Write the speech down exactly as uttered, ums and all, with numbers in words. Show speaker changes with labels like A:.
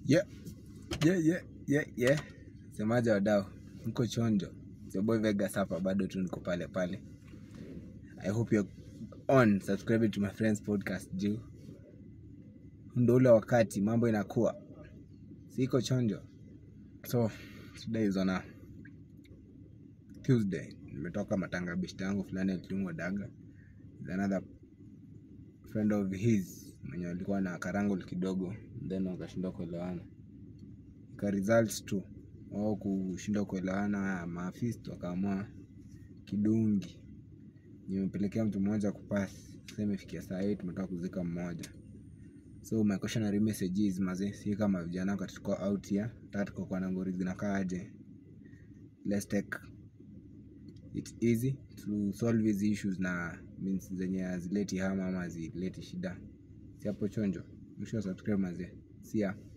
A: Yeah, yeah, yeah, yeah, yeah. Semaje wadau, mko chonjo. Your boy Vegas hapa bado tu niko pale pale. I hope you're on subscribing to my friend's podcast juu. Ndio ule wakati mambo inakuwa. Siko chonjo. So, today is on a Tuesday. Nimetoka matanga bishta yangu fulani alitumwa daga. Another friend of his mwenye alikuwa na karangol kidogo, then wakashindwa kuelewana. Ka results tu wao kushindwa kuelewana, maafisa wakaamua kidungi. Nimepelekea mtu mmoja kupass. Sasa imefikia saa hii tumetoka kuzika mmoja. So my cautionary message is maze, si kama vijana wakati tuko out here, tatu kwa na ngori zinakaa aje. Let's take it easy to solve these issues na means zenye hazileti hama ama hazileti shida. Si hapo chonjo. Mwisho subscribe maze. See ya.